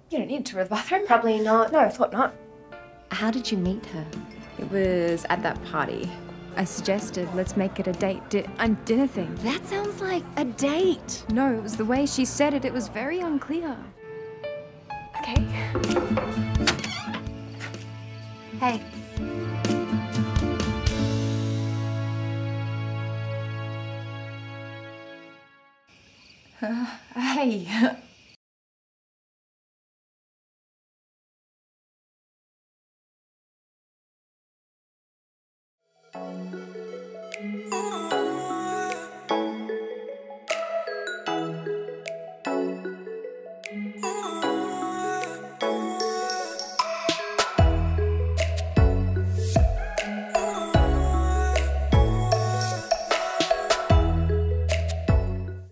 You don't need a tour of the bathroom. Probably not. No, I thought not. How did you meet her? It was at that party. I suggested, let's make it a date dinner thing. That sounds like a date. No, it was the way she said it. It was very unclear. Okay. Hey. Hey.